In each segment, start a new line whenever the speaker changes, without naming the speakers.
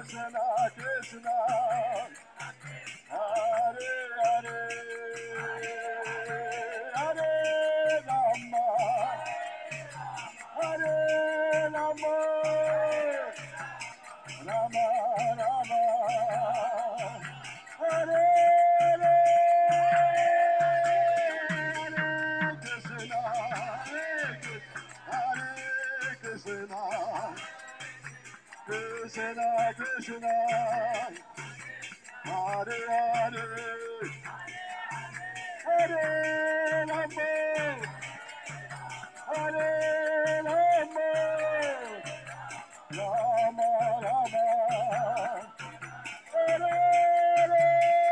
Krishna, Hare Hare, Hare Rama, Hare Rama, Rama Rama, Hare Hare, Hare Krishna, Hare Krishna, Krishna Krishna, Hare Hare, Hare Rama, Hare Rama, Rama Rama, Hare Hare,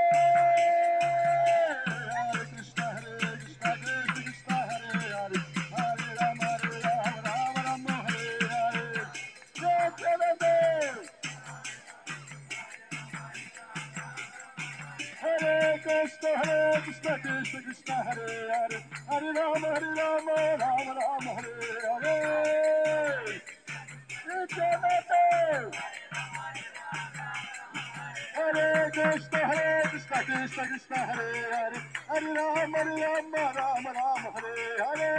Hare Krishna, Krishna Krishna, Hare Hare, Hare Rama, Rama Rama, Hare Hare, Jai Jagannatha. Hare Krishna, Krishna Krishna, Hare Hare, Hare Rama, Rama Rama, Hare Hare. Nityananda. Hare Krishna, Krishna Krishna, Hare Hare, Hare Rama, Rama Rama, Hare Hare.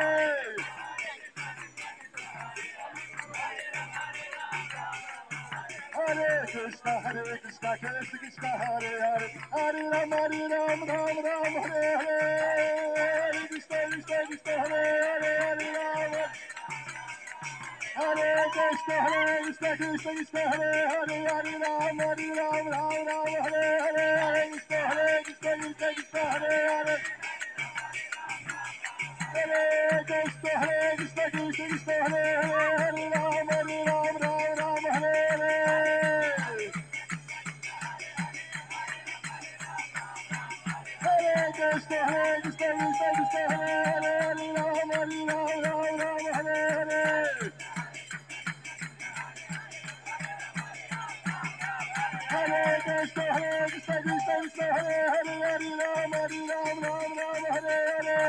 Hare Krishna, Krishna Krishna, Hare Hare, Hare Rama, Rama Rama, Hare Hare. Krishna Krishna Krishna, Hare Hare, Hare Rama. Hare Krishna, Krishna Krishna, Hare Hare, Hare Rama, Rama Rama, Hare Hare. Krishna Krishna Krishna, Hare Hare. Hare Krishna, Krishna Krishna, Hare Hare, Hare Rama, Rama Hare Hare. Hare Krishna, Krishna Krishna, Hare Hare, Hare Rama, Rama Hare Hare. Hare Krishna, Krishna Krishna, Hare Hare, Hare Rama, Rama Hare Hare.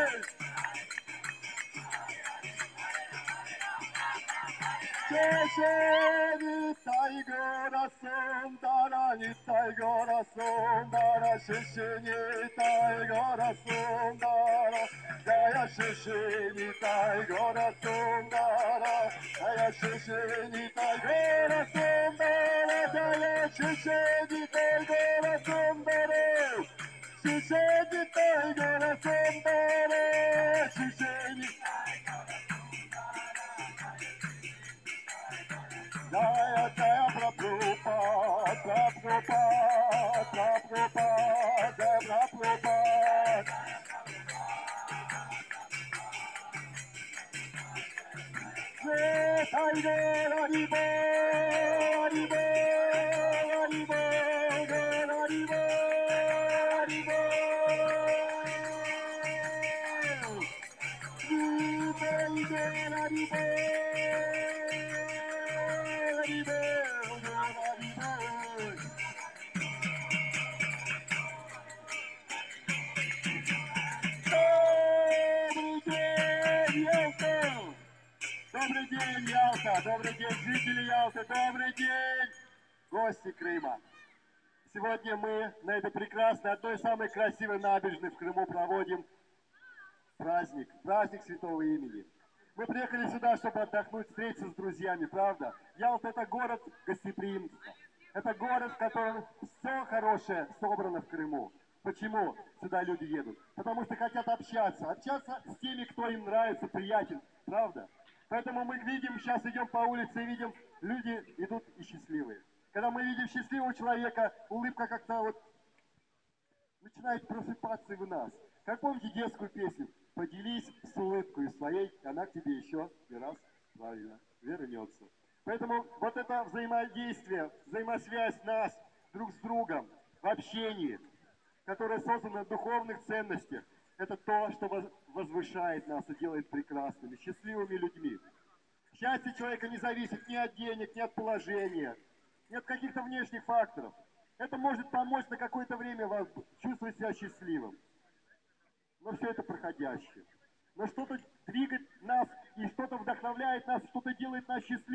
Nitai Gora Sundara, Nitai Gora Sundara, Shishi Nitai Gora Sundara, Jaya Shishi Nitai Gora Sundara, Jaya Shishi Nitai Gora Sundara, Jaya Shishi Nitai Gora Sundara, Shishi Nitai Gora Sundara, Shishi Nitai. Jaya Jaya Prabhupada, Prabhupada, Prabhupada, Jaya Prabhupada. Jai Tiger Haribo, Haribo, Haribo, Haribo, Haribo. Jai Haribo. Добрый день, Ялта! Добрый день, жители Ялты! Добрый день, гости Крыма! Сегодня мы на этой прекрасной, одной самой красивой набережной в Крыму проводим праздник Святого Имени. Мы приехали сюда, чтобы отдохнуть, встретиться с друзьями, правда? Ялта — это город гостеприимства. Это город, в котором все хорошее собрано в Крыму. Почему сюда люди едут? Потому что хотят общаться с теми, кто им нравится, приятен, правда? Поэтому мы видим, сейчас идем по улице и видим, люди идут и счастливые. Когда мы видим счастливого человека, улыбка как-то вот начинает просыпаться и в нас. Как помните детскую песню? Поделись с улыбкой своей, и она к тебе еще и раз, правильно, вернется. Поэтому вот это взаимодействие, взаимосвязь нас друг с другом в общении, которое создано на духовных ценностях, это то, что возвышает нас и делает прекрасными, счастливыми людьми. Счастье человека не зависит ни от денег, ни от положения, ни от каких-то внешних факторов. Это может помочь на какое-то время вас чувствовать себя счастливым. Но все это проходящее. Но что-то двигает нас и что-то вдохновляет нас, что-то делает нас счастливыми.